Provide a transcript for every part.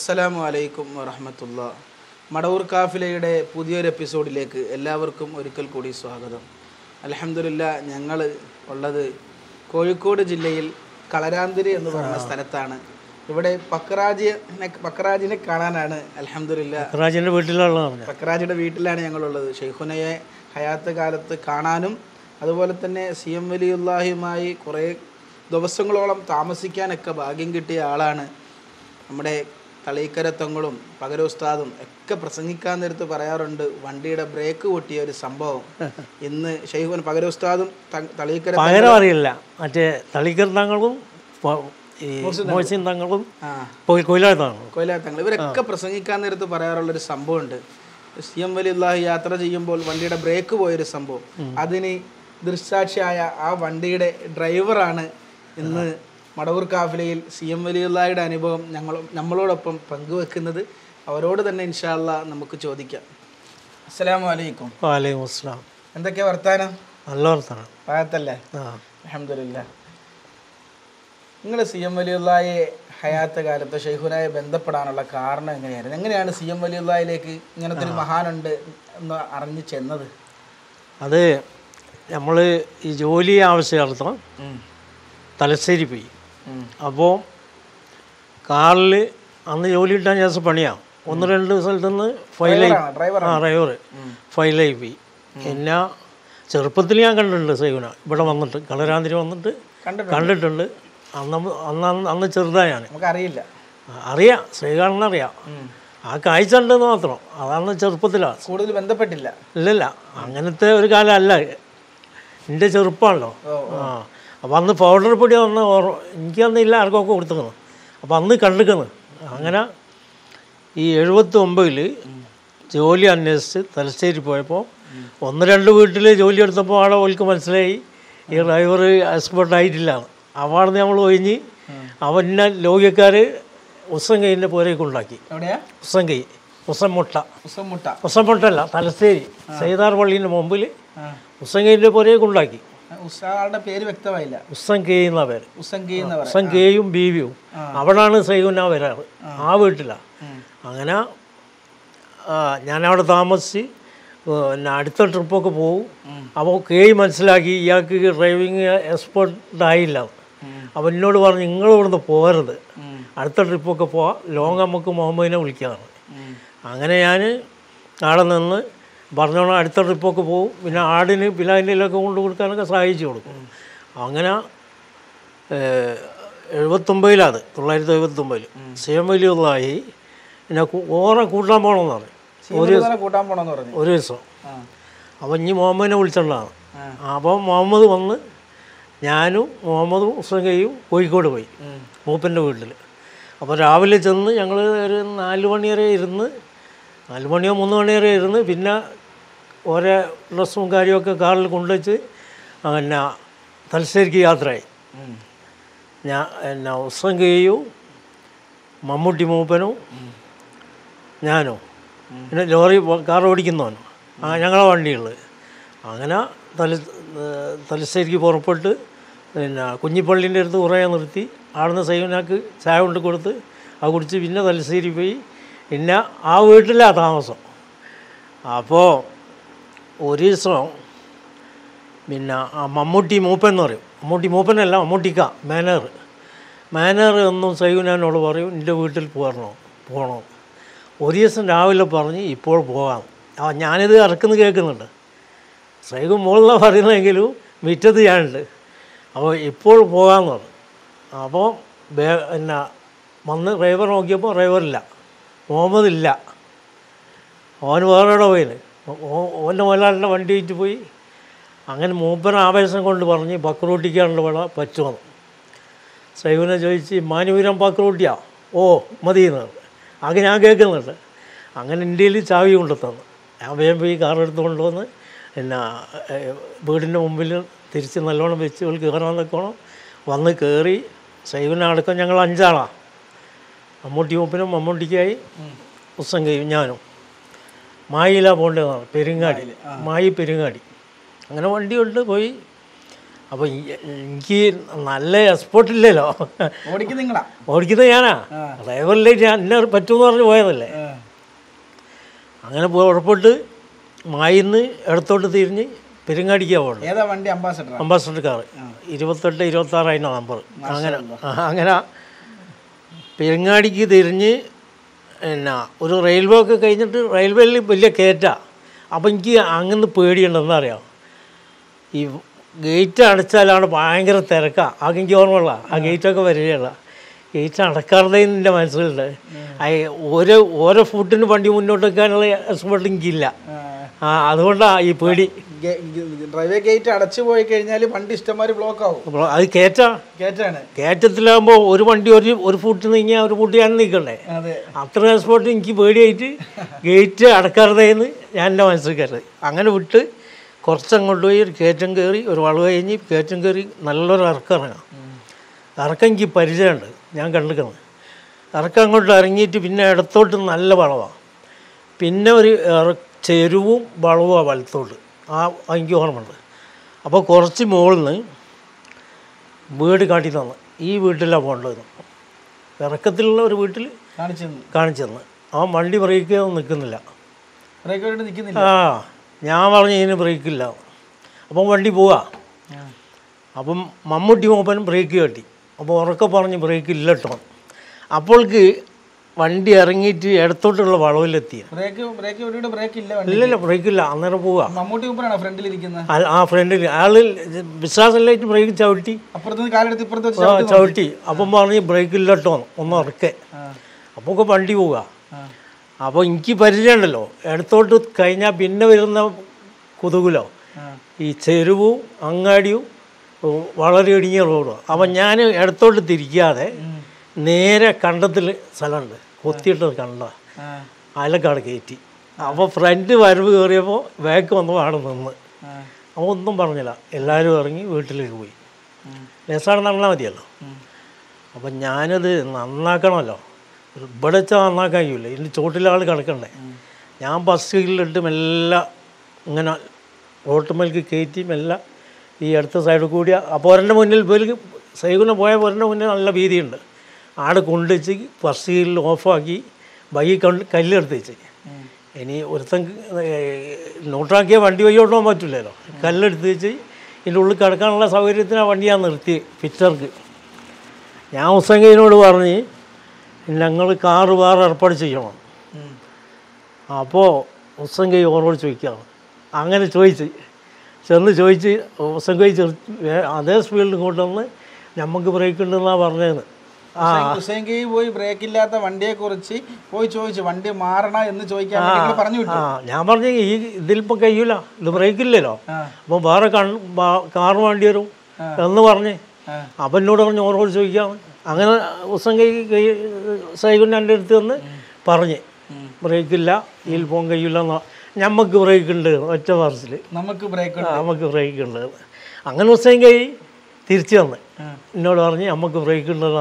അസ്സലാമു അലൈക്കും വറഹ്മത്തുള്ളാഹി. മടവൂർ കാഫിലയുടെ പുതിയൊരു എപ്പിസോഡിലേക്ക് എല്ലാവർക്കും ഒരിക്കൽ കൂടി സ്വാഗതം. അൽഹംദുലില്ലാഹ്, ഞങ്ങൾ ഉള്ളത് കോഴിക്കോട് ജില്ലയിൽ കളരാന്തിരി എന്ന് പറയുന്ന സ്ഥലത്താണ്. ഇവിടെ പക്രാജിനെ കാണാനാണ്. അൽഹംദുലില്ലാഹ്, പക്രാജിയുടെ വീട്ടിലാണ് ഞങ്ങളുള്ളത്. ഷെയ്ഖുനയെ ഹയാത്ത് കാലത്ത് കാണാനും അതുപോലെ തന്നെ CM വലിയുല്ലാഹിയുമായി കുറേ ദിവസങ്ങളോളം താമസിക്കാനൊക്കെ ഭാഗ്യം കിട്ടിയ ആളാണ്. നമ്മുടെ തളീക്കര തങ്ങളും പകര ഉസ്താദും ഒക്കെ പ്രസംഗിക്കാൻ നേരത്ത് പറയാറുണ്ട്, വണ്ടിയുടെ ബ്രേക്ക് പൊട്ടിയ ഒരു സംഭവം. ഇന്ന് ഷെയ്ഖുൻ പകര ഉസ്താദും തളീക്കര അറിയില്ല, മറ്റേ തളീക്കര തങ്ങളും കൊയിലാത്തങ്ങൾ ഇവരൊക്കെ പ്രസംഗിക്കാൻ നേരത്ത് പറയാറുള്ളൊരു സംഭവമുണ്ട്. CM വലിയുല്ലാഹി യാത്ര ചെയ്യുമ്പോൾ വണ്ടിയുടെ ബ്രേക്ക് പോയൊരു സംഭവം, അതിന് ദൃക്സാക്ഷിയായ ആ വണ്ടിയുടെ ഡ്രൈവറാണ് ഇന്ന് മടവൂർ കാഫിലയിൽ CM വലിയുല്ലാഹിയുടെ അനുഭവം നമ്മളോടൊപ്പം പങ്കുവെക്കുന്നത്. അവരോട് തന്നെ ഇൻഷാ അല്ലാഹ് നമുക്ക് ചോദിക്കാം. അസ്സലാമു അലൈക്കും. വഅലൈക്കും അസ്സലാം. എന്തൊക്കെയാ വർത്താനം? നല്ല വർത്താനം. പാകത്തല്ലേ? അൽഹംദുലില്ലാഹ്. നിങ്ങൾ CM വലിയുല്ലാഹി ഹയാത്ത് കാലത്ത് ഷെയ്ഖുനായി ബന്ധപ്പെടാനുള്ള കാരണം എങ്ങനെയായിരുന്നു? എങ്ങനെയാണ് CM വലിയുല്ലാഹിലേക്ക് ഇങ്ങനത്തെ ഒരു മഹാനുണ്ട് എന്ന് അറിഞ്ഞു ചെന്നത്? അത് നമ്മൾ ഈ ജോലി ആവശ്യാർത്ഥം തലശ്ശേരി പോയി. അപ്പോൾ കാറിൽ അന്ന് ജോലി കിട്ടാൻ ശേഷം പണിയാണ്. 1-2 സ്ഥലത്തുനിന്ന് ഡ്രൈവർ ഫൈലായി പോയി. പിന്നെ ചെറുപ്പത്തിൽ ഞാൻ കണ്ടിട്ടുണ്ട് സൈവന ഇവിടെ വന്നിട്ട്, കളരാന്തിരി വന്നിട്ട് കണ്ടിട്ടുണ്ട്. അന്ന് ചെറുതായാണ്, നമുക്കറിയില്ല. അറിയാം, ശ്രീകാണെന്നറിയാം, ആ കാഴ്ച ഉണ്ടെന്ന് മാത്രം. അതാണ് ചെറുപ്പത്തിലാണ്, കൂടുതൽ ബന്ധപ്പെട്ടില്ല. ഇല്ലല്ല, അങ്ങനത്തെ ഒരു കാലമല്ല, എൻ്റെ ചെറുപ്പമാണല്ലോ. അപ്പോൾ അന്ന് പൗഡർ പൊടി വന്ന് എനിക്കന്നില്ല, ആർക്കൊക്കെ കൊടുത്തിരുന്നു. അപ്പോൾ അന്ന് കണ്ടിരിക്കുന്നു. അങ്ങനെ ഈ 79 ജോലി അന്വേഷിച്ച് തലശ്ശേരി പോയപ്പോൾ 1-2 വീട്ടിൽ ജോലി എടുത്തപ്പോൾ അവിടെ ഓൾക്ക് മനസ്സിലായി ഈ ഡ്രൈവർ എക്സ്പേർട്ടായിട്ടില്ല. അവിടെ നമ്മൾ ഒഴിഞ്ഞ് അവന്നെ ലോകിയക്കാർ ഉസംകൈൻ്റെ പോരേക്ക് ഉണ്ടാക്കി. ഉസംമുട്ടല്ല, തലശ്ശേരി സൈതാർ പള്ളീൻ്റെ മുമ്പിൽ ഉസംകൈൻ്റെ പോരേക്ക് ഉണ്ടാക്കി. പേര് വ്യക്തമായില്ല. ഉസംകെയ്യുന്ന പേര്, ഉസംകെയും ബീവിയും. അവിടാണ് സൈഗുന വരാറ്, ആ വീട്ടിലാണ്. അങ്ങനെ ഞാനവിടെ താമസിച്ച് പിന്നെ അടുത്ത ട്രിപ്പൊക്കെ പോകും. അപ്പോൾ മനസ്സിലാക്കി ഇയാൾക്ക് ഡ്രൈവിങ് എക്സ്പേർട്ടായില്ല. അപ്പോൾ എന്നോട് പറഞ്ഞു, നിങ്ങളിവിടുന്ന് പോകരുത്, അടുത്ത ട്രിപ്പൊക്കെ പോവാം, ലോങ് നമുക്ക് മുഹമ്മദിനെ വിളിക്കാറ്. അങ്ങനെ ഞാൻ അവിടെ നിന്ന് പറഞ്ഞോളാം, അടുത്ത ട്രിപ്പൊക്കെ പോകും. പിന്നെ ആടിന് പിലാവിൻ്റെയിലൊക്കെ കൊണ്ട് കൊടുക്കാനൊക്കെ സഹായിച്ചു കൊടുക്കും. അങ്ങനെ 79 1979 CM വലിയുല്ലാഹി പിന്നെ ഓറെ കൂട്ടാൻ പോകണമെന്ന് പറഞ്ഞു. ഒരു ദിവസം. അപ്പം ഇനി മുഹമ്മദിനെ വിളിച്ചിട്ടുള്ളതാണ്. അപ്പോൾ മുഹമ്മദ് വന്ന് ഞാനും മുഹമ്മദും ഉസംകയും കോഴിക്കോട് പോയി മൂപ്പൻ്റെ വീട്ടിൽ. അപ്പോൾ രാവിലെ ചെന്ന് ഞങ്ങൾ ഒരു 4 മണി വരെ ഇരുന്ന്, 4 മണിയോ 3 മണി വരെ ഇരുന്ന്, പിന്നെ ഓരോ ഡ്രസ്സും കാര്യമൊക്കെ കാറിൽ കൊണ്ടുവച്ച് പിന്നെ തലശ്ശേരിക്ക് യാത്രയായി. ഞാൻ ഉസംകയും മമ്മൂട്ടി മൂപ്പനും ഞാനും പിന്നെ ലോറി കാർ ഓടിക്കുന്നവനും ഞങ്ങളെ വണ്ടിയുള്ളത്. അങ്ങനെ തലശ്ശേരിക്ക് പുറപ്പെട്ട് പിന്നെ കുഞ്ഞിപ്പള്ളീൻ്റെ അടുത്ത് കുറേ നിർത്തി. അവിടുന്ന് സൈവനാക്ക് ചായ കൊണ്ട് കൊടുത്ത് അത് കുടിച്ച് പിന്നെ തലശ്ശേരി പോയി. പിന്നെ ആ വീട്ടിലാണ് താമസം. അപ്പോൾ ഒരു ദിവസം പിന്നെ ആ മമ്മൂട്ടി മൂപ്പൻ എന്ന് പറയും, മമ്മൂട്ടി മൂപ്പനല്ല, മമ്മൂട്ടിക്ക മാനേർ എന്നും സൈവനോട് പറയും, എൻ്റെ വീട്ടിൽ പോകണോ. ഒരു ദിവസം രാവിലെ പറഞ്ഞ് ഇപ്പോൾ പോകാം. ഞാനിത് ഇറക്കുന്ന കേൾക്കുന്നുണ്ട്, സൈഗു മുകളിലാണ് പറയുന്നതെങ്കിലും മിറ്റത്ത് ഞാനുണ്ട്. അപ്പോൾ ഇപ്പോൾ പോകാമെന്ന് പറഞ്ഞു. അപ്പോൾ പിന്നെ വന്ന് ഡ്രൈവർ നോക്കിയപ്പോൾ ഡ്രൈവറില്ല, മുഹമ്മദില്ല, അവന് വേറെ എവിടെ പോയിന്, ഓൻ്റെ മുതലാളിൻ്റെ വണ്ടി വെച്ച് പോയി. അങ്ങനെ മൂപ്പൻ ആവേശം കൊണ്ട് പറഞ്ഞ് പക്രൂട്ടിക്കാനുള്ള വിള പറ്റുമെന്ന്. സൈവനെ ചോദിച്ച്, മാനുപുരം പക്രൂട്ടിയാ? ഓ മതിയെന്ന് പറഞ്ഞു. ആകെ ഞാൻ കേൾക്കുന്നുണ്ട്. അങ്ങനെ ഇന്ത്യയിൽ ചാവി കൊണ്ടുത്തന്നു. ഞാൻ വേഗം പോയി കാറെടുത്ത് കൊണ്ടുവന്ന് പിന്നെ വീടിൻ്റെ മുമ്പിൽ തിരിച്ച് നല്ലോണം വെച്ച് ഇവൾ കയറാൻ നിൽക്കണം. വന്ന് കയറി സൈവനടക്കം ഞങ്ങൾ 5 ആളാണ്. മമ്മൂട്ടി മൂപ്പനും മമ്മൂട്ടിക്കായി ഉസംകയും ഞാനും. മായിലാണ് പോകേണ്ടതാണ്, പെരുങ്ങാടി. അങ്ങനെ വണ്ടി കൊണ്ട് പോയി. അപ്പോൾ എനിക്ക് നല്ല എക്സ്പോർട്ട് ഇല്ലല്ലോ, ഓടിക്കുന്നത് ഞാനാ, ഡ്രൈവറിലേക്ക് ഞാൻ എന്നെ പറ്റുമെന്ന് പറഞ്ഞ് പോയതല്ലേ. അങ്ങനെ പുറപ്പെട്ട് മായിന്ന് ഇടത്തോട്ട് തിരിഞ്ഞ് പെരുങ്ങാടിക്കാണ് പോകുന്നത്. അംബാസഡർ കാർ 28 26 നമ്പർ. അങ്ങനെ പെരുങ്ങാടിക്ക് തിരിഞ്ഞ് പിന്നെ ഒരു റെയിൽവേ ഒക്കെ കഴിഞ്ഞിട്ട് റെയിൽവേയിൽ വലിയ കയറ്റാണ്. അപ്പോൾ എനിക്ക് അങ്ങനെ പേടിയുണ്ടെന്ന് അറിയാം. ഈ ഗേറ്റ് അടച്ചാലാണ് ഭയങ്കര തിരക്കാണ്. ആകെ എനിക്ക് ഓർമ്മയുള്ള ആ ഗേറ്റൊക്കെ വരികയുള്ള ഗേറ്റ് അടക്കാറുടെ എൻ്റെ മനസ്സിലുണ്ട്. ഓരോ ഫുട്ടിന് വണ്ടി മുന്നോട്ട് വെക്കാനുള്ള എക്സ്പെർട്ട് എനിക്കില്ല. അതുകൊണ്ടാണ് ഈ പേടി. റെയിൽവേ ഗേറ്റ് അടച്ചു പോയി കഴിഞ്ഞാൽ വണ്ടി ഇഷ്ടംമാതിരി ബ്ലോക്ക് ആവും. അത് കയറ്റാണ്. കയറ്റത്തിലാകുമ്പോൾ ഒരു വണ്ടി ഒരു ഫുട്ട് നീങ്ങിയാൽ ഒരു ഫുട്ട് ഞാൻ നിൽക്കണ്ടേ. അത്ര എക്സ്പോർട്ട് എനിക്ക് പേടിയായിട്ട് ഗേറ്റ് അടക്കാറുതെന്ന് ഞാൻ എൻ്റെ മനസ്സിൽ കയറി. അങ്ങനെ വിട്ട് കുറച്ചങ്ങോട്ട് പോയി ഒരു കയറ്റം കയറി, ഒരു വളവ് കഴിഞ്ഞ് കയറ്റം കയറി നല്ലൊരു ഇറക്കം. ഇറക്കം എനിക്ക് പരിചയമുണ്ട്, ഞാൻ കണ്ടിരിക്കുന്നത്. ഇറക്കം അങ്ങോട്ട് ഇറങ്ങിയിട്ട് പിന്നെ ഇടത്തോട്ട് നല്ല വളവാണ്, പിന്നെ ഒരു ചെരുവും വളവുമാണ് വലത്തോട്ട്. എനിക്ക് ഓർമ്മയുണ്ട്. അപ്പോൾ കുറച്ച് മുകളിൽ നിന്ന് വീട് കാട്ടി തന്നു, ഈ വീട്ടിലാണ് പോകേണ്ടത്. ഇറക്കത്തിലുള്ള ഒരു വീട്ടിൽ കാണിച്ചു തന്നു. ആ വണ്ടി ബ്രേക്ക് നിൽക്കുന്നില്ല. ഞാൻ പറഞ്ഞു ഇതിന് ബ്രേക്കില്ല. അപ്പം വണ്ടി പോവാ. അപ്പം മമ്മൂട്ടി മൂപ്പനും ബ്രേക്ക് കെട്ടി. അപ്പോൾ ഉറക്കെ പറഞ്ഞ് ബ്രേക്ക് ഇല്ല കേട്ടോ. അപ്പോൾക്ക് വണ്ടി ഇറങ്ങിയിട്ട് ഇടത്തോട്ടുള്ള വളവിലെത്തി. ഇല്ലല്ല ബ്രേക്കില്ല, അന്നേരം പോവാ. ആ ഫ്രണ്ടിൽ ആള് വിശ്വാസമില്ലായിട്ട് ബ്രേക്ക് ചവിട്ടി. അപ്പം പറഞ്ഞ് ബ്രേക്കില്ല കേട്ടോ, ഒന്ന് ഉറക്കെ. അപ്പോൾ വണ്ടി പോവുക. അപ്പോൾ എനിക്ക് പരിചയമുണ്ടല്ലോ, ഇടത്തോട്ട് കഴിഞ്ഞാൽ പിന്നെ വരുന്ന കുതുകുലോ ഈ ചെരുവും അങ്ങാടിയും വളരെ ഇടുങ്ങിയ റോഡും. അപ്പം ഞാൻ ഇടത്തോട്ട് തിരിക്കാതെ നേരെ കണ്ടത്തിൽ സ്ഥലമുണ്ട്, കൊത്തിയിട്ടത് കണ്ട അയലക്കാട് കയറ്റി. അപ്പോൾ ഫ്രണ്ട് വരവ് കയറിയപ്പോൾ ബാക്ക് വന്നപ്പോൾ അവിടെ നിന്ന്. അപ്പോൾ ഒന്നും പറഞ്ഞില്ല, എല്ലാവരും ഇറങ്ങി വീട്ടിലേക്ക് പോയി. രസമാണ്, നടന്നാൽ മതിയല്ലോ. അപ്പം ഞാനത് നന്നാക്കണമല്ലോ, ഇവിടെ വെച്ചാൽ നന്നാക്കാൻ കഴിയില്ല, ഇതിൻ്റെ ചോട്ടിലാൾ കിടക്കണ്ടേ. ഞാൻ ബസ്സിലിട്ട് മെല്ലെ ഇങ്ങനെ റോട്ടുമേലേക്ക് കയറ്റി മെല്ലെ ഈ അടുത്ത സൈഡിൽ കൂടിയ അപ്പോൾ ഒരെണ്ണം മുന്നിൽ പോയി സൈക്കിളിന് പോയ ഒരെണ്ണം മുന്നിൽ നല്ല വീതിയുണ്ട്. ആടെ കൊണ്ടുവച്ച് ബസ്സിൽ ഓഫാക്കി ബൈ കല്ലെടുത്ത് വെച്ച്. ഇനി ഒരുത്തൻ നോട്ടാക്കിയ വണ്ടി വഴി ഓടാൻ പറ്റില്ലല്ലോ. കല്ലെടുത്ത് വെച്ച് ഇതിൻ്റെ ഉള്ളിൽ കിടക്കാനുള്ള സൗകര്യത്തിന് ആ വണ്ടി ഞാൻ നിർത്തി ഫിറ്റർക്ക്. ഞാൻ ഹുസൈനോട് പറഞ്ഞ് ഞങ്ങൾ കാറ് വേറെ ഏർപ്പാട് ചെയ്യണം. അപ്പോൾ ഹുസൈൻ ഓരോട് ചോദിക്കുകയാണ്. അങ്ങനെ ചെന്ന് ചോദിച്ച് ഹുസൈൻ അതേ സ്പീഡിൽ കൊണ്ടുവന്ന് നമുക്ക് ബ്രേക്ക് ഉണ്ടെന്നാണ് പറഞ്ഞതെന്ന്. ഹുസൈൻ പോയി ബ്രേക്ക് ഇല്ലാത്ത വണ്ടിയെ കുറിച്ച് പോയി ചോദിച്ചു, വണ്ടി മാറണ എന്ന് ചോദിക്കാൻ പറഞ്ഞു. ഞാൻ പറഞ്ഞു ഈ ഇതിലിപ്പോൾ കഴിയൂല, ഇത് ബ്രേക്ക് ഇല്ലല്ലോ, അപ്പോൾ വേറെ കാറ് വേണ്ടി വരും എന്ന് പറഞ്ഞ്. അപ്പം എന്നോട് പറഞ്ഞു ഓരോട് ചോദിക്കാം. അങ്ങനെ ഹുസൈൻ സൈക്കിളിന് എൻ്റെ അടുത്ത് വന്ന് പറഞ്ഞ് ബ്രേക്കില്ല, ഇതിൽ പോകാൻ കഴിയില്ല എന്നാ. നമുക്ക് ബ്രേക്ക് ഉണ്ട്, ഒറ്റ വർഷത്തിൽ നമുക്ക് ബ്രേക്ക് ഉണ്ട്. അങ്ങനെ ഹുസൈൻ തിരിച്ചു വന്ന് എന്നോട് പറഞ്ഞ് നമുക്ക് ബ്രേക്ക് ഉണ്ടെന്നാ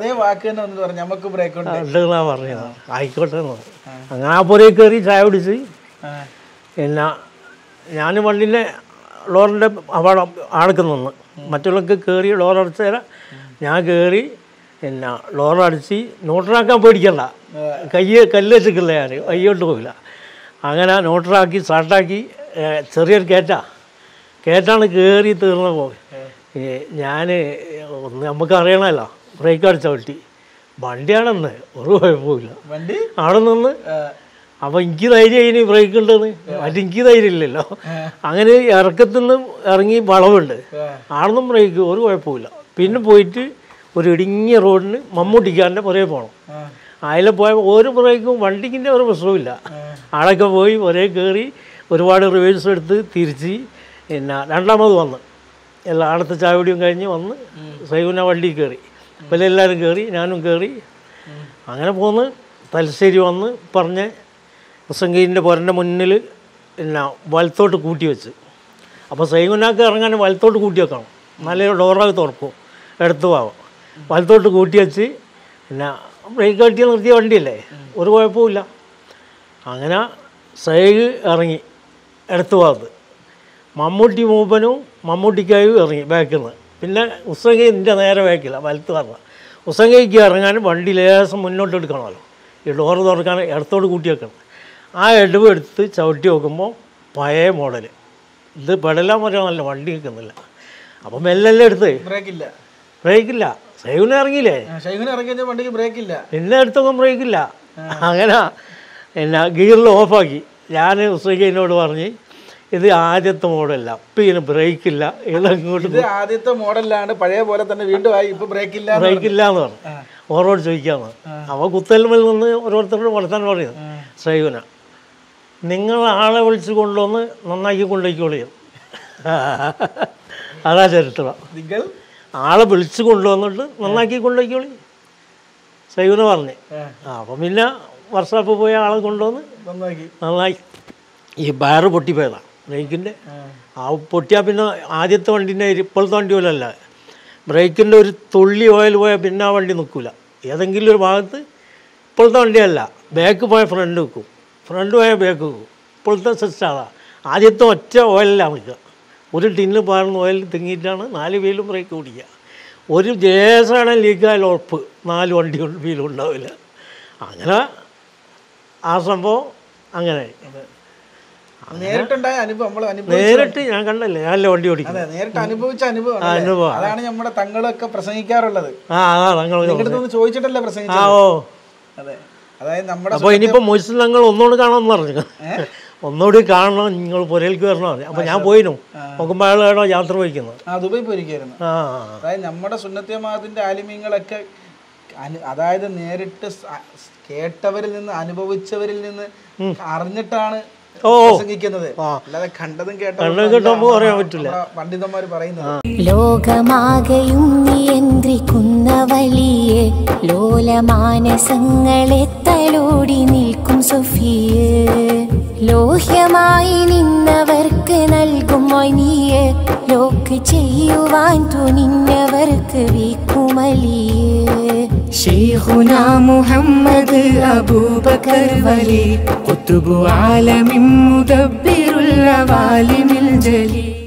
പറഞ്ഞത്. ആയിക്കോട്ടെ എന്ന് പറഞ്ഞു. അങ്ങനെ ആ പുരയിൽ കയറി ചായ പിടിച്ച് പിന്നെ ഞാൻ വണ്ടിൻ്റെ ഡോറിൻ്റെ അവിടെ ആൾക്ക് നിന്ന് മറ്റുള്ളവർക്ക് കയറി ഡോർ അടച്ചുതരാം. ഞാൻ കയറി പിന്നെ ഡോറടിച്ച് നോട്ടറാക്കാൻ പേടിക്കണ്ട, കല്ല് വെച്ചിട്ടില്ല, ഞാൻ കയ്യോട്ട് പോയില്ല. അങ്ങനെ നോട്ടറാക്കി സ്റ്റാർട്ടാക്കി ചെറിയൊരു കയറ്റാണ് കയറി തീർന്നപ്പോൾ ഞാൻ നമുക്ക് അറിയണമല്ലോ, ബ്രേക്ക് അടിച്ച വട്ടി വണ്ടിയാണെന്ന് ഒരു കുഴപ്പമില്ല അവിടെ നിന്ന്. അപ്പോൾ എനിക്ക് ധൈര്യം അതിന് ബ്രേക്ക് ഉണ്ടെന്ന്, മറ്റേ എനിക്ക് ധൈര്യം ഇല്ലല്ലോ. അങ്ങനെ ഇറക്കത്തിൽ നിന്ന് ഇറങ്ങി വളവുണ്ട്, ആണെന്നും ബ്രേക്ക് ഒരു കുഴപ്പമില്ല. പിന്നെ പോയിട്ട് ഒരു ഇടുങ്ങിയ റോഡിന് മമ്മൂട്ടിക്കാരൻ്റെ പുറകെ പോകണം. അതിൽ പോയപ്പോൾ ഒരു ബ്രേക്കും വണ്ടിക്കിൻ്റെ ഒരു പ്രശ്നവുമില്ല. ആളൊക്കെ പോയി പുറകെ കയറി ഒരുപാട് റിവേഴ്സ് എടുത്ത് തിരിച്ച് പിന്നെ രണ്ടാമത് വന്ന് എല്ലാ അടുത്ത ചായപൊടിയും കഴിഞ്ഞ് വന്ന് സൈകുന വണ്ടി കയറി. അപ്പോൾ എല്ലാവരും കയറി, ഞാനും കയറി. അങ്ങനെ പോന്ന് തലശ്ശേരി വന്ന് പറഞ്ഞ് ഹുസൈൻ്റെ പുരൻ്റെ മുന്നിൽ പിന്നെ വലത്തോട്ട് കൂട്ടി വെച്ച്. അപ്പോൾ സൈകുനാക്ക് ഇറങ്ങാൻ വലത്തോട്ട് കൂട്ടി വെക്കണം, നല്ല ഡോറാകത്ത് തുറക്കും, എടുത്തു പോവാം. വലത്തോട്ട് കൂട്ടി വെച്ച് പിന്നെ ബ്രേക്ക് കെട്ടിയാൽ നിർത്തിയ വണ്ടിയല്ലേ, ഒരു കുഴപ്പമില്ല. അങ്ങനെ സൈഗ് ഇറങ്ങി എടുത്തു പോകത്ത്. മമ്മൂട്ടി മൂപ്പനും മമ്മൂട്ടിക്കായും ഇറങ്ങി ബാക്കിൽ നിന്ന്. പിന്നെ ഉസംഗി എൻ്റെ നേരെ ബാക്കില്ല, വലത്ത് പറഞ്ഞ ഉസംഗയ്ക്ക് ഇറങ്ങാൻ വണ്ടി ലേശം മുന്നോട്ട് എടുക്കണമല്ലോ, ഈ ഡോറ് തുറക്കാൻ ഇടത്തോട് കൂട്ടി വെക്കണം. ആ ഇടവ് എടുത്ത് ചവിട്ടി നോക്കുമ്പോൾ പഴയ മോഡൽ, ഇത് പെടലാൻ പറയാനല്ല, വണ്ടി നിൽക്കുന്നില്ല. അപ്പം മെല്ലെല്ലാം എടുത്ത് ബ്രേക്കില്ല. സൈവിന് ഇറങ്ങിയില്ലേ, വണ്ടിക്ക് ബ്രേക്കില്ല, പിന്നെ എടുത്തൊന്നും ബ്രേക്കില്ല. അങ്ങനെ എന്നാ ഗിയറിൽ ഓഫാക്കി. ഞാൻ ഉസൈനോട് പറഞ്ഞ് ഇത് ആദ്യത്തെ മോഡലല്ല, ഇപ്പം ഇതിന് ബ്രേക്കില്ല, ഇതങ്ങോട്ട് ആദ്യത്തെ മോഡലാണ്, പഴയ പോലെ തന്നെ വീണ്ടും ആയി, ഇപ്പം ബ്രേക്കില്ല എന്ന് പറഞ്ഞു. ഓരോട് ചോദിക്കാമെന്ന്. അപ്പോൾ കുത്തൽമേൽ നിന്ന് ഓരോരുത്തരോട് വളർത്താൻ പറയുന്നത് സൈവന, നിങ്ങൾ ആളെ വിളിച്ച് കൊണ്ടുവന്ന് നന്നാക്കി കൊണ്ടുപോയിക്കോളിയും. അതാ ചരിത്രം. ആളെ വിളിച്ച് കൊണ്ടുവന്നിട്ട് നന്നാക്കി കൊണ്ടുപോയിക്കോളി സൈവന പറഞ്ഞ്. അപ്പം പിന്നെ വർഷാപ്പ് പോയ ആളെ കൊണ്ടുവന്ന് നന്നായി. ഈ ബയറ് പൊട്ടിപ്പോയതാണ് ബ്രേക്കിൻ്റെ. ആ പൊട്ടിയാൽ പിന്നെ ആദ്യത്തെ വണ്ടീൻ്റെ ഇപ്പോഴത്തെ വണ്ടി പോലല്ല, ബ്രേക്കിൻ്റെ ഒരു തുള്ളി ഓയിൽ പോയാൽ പിന്നെ ആ വണ്ടി നിൽക്കില്ല. ഏതെങ്കിലും ഒരു ഭാഗത്ത് ഇപ്പോഴത്തെ വണ്ടിയല്ല, ബാക്ക് പോയാൽ ഫ്രണ്ട് വെക്കും, ഫ്രണ്ട് പോയാൽ ബാക്ക് വെക്കും. ഇപ്പോഴത്തെ സിസ്റ്റമാണ്. ആദ്യത്തെ ഒറ്റ ഓയിലാണ് നിൽക്കുക. ഒരു ടിന്ന് പാർന്ന് ഓയിൽ തിങ്ങിയിട്ടാണ് 4 വീലും ബ്രേക്ക് ഓടിക്കുക. ഒരു ജേസാണ് ലീക്കായാലും ഉറപ്പ് 4 വണ്ടി വീലും ഉണ്ടാവില്ല. അങ്ങനെ ആ സംഭവം അങ്ങനെ നേരിട്ട് ഞാൻ കണ്ടല്ലേ, നല്ല വണ്ടി ഓടിക്കും, നേരിട്ട് അനുഭവിച്ച അനുഭവം. അതാണ് നമ്മുടെ തങ്ങളൊക്കെ പ്രസംഗിക്കാറുള്ളത്. ചോദിച്ചിട്ടല്ലേ പ്രസംഗിച്ചത്. അതെ, അതായത് നമ്മുടെ അപ്പോൾ ഇനിയിപ്പോൾ മൊയ്സ് തങ്ങൾ ഒന്നുകൂടി കാണാമെന്ന് പറഞ്ഞു, ഒന്നുകൂടി കാണണം, നിങ്ങൾ പുരയിലേക്ക് വരണോ. അപ്പോൾ ഞാൻ പോയിരുന്നു, നോക്കുമ്പോൾ അയാളാണോ യാത്ര പോയിക്കുന്നത്, ദുബായ് പോയിരിക്കുന്നു. അതായത് നമ്മുടെ സുന്നത്ത് ജമാഅത്തിന്റെ ആലിമീങ്ങളൊക്കെ അതായത് നേരിട്ട് കേട്ടവരിൽ നിന്ന് അനുഭവിച്ചവരിൽ നിന്ന് അറിഞ്ഞിട്ടാണ് പ്രസംഗിക്കുന്നത്. അല്ലാതെ കണ്ടതും കേട്ടതും പറയാൻ പറ്റില്ല. പണ്ഡിതന്മാർ പറയുന്നത് ലോകമാകെയും നിയന്ത്രിക്കുന്ന വലിയ ലോലമാനസങ്ങളെ തലോടി നിൽക്കും സൊഫിയേ, ലോഹ്യമായി നിന്നവർക്ക് നൽകും മൊയ്നിയ, ലോക്ക് ചെയ്യുവാൻ തുനിഞ്ഞവർക്ക് വീക്കുമലിയേ. ശൈഖുനാ മുഹമ്മദ് അബൂബക്കർ വലി ഖുത്ബു ആലമിൻ മുദബ്ബിറുൽ അവാലിമിൽ ജലീൽ.